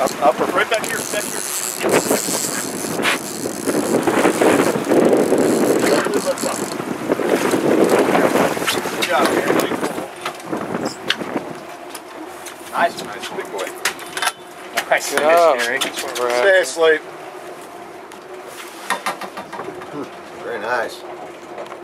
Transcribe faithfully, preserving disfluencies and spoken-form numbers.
Up, up, or right back here, back here. Good job, Gary. Nice, nice, big boy. Nice Good fish, job. Gary. That's what we're Stay after. asleep. Very nice.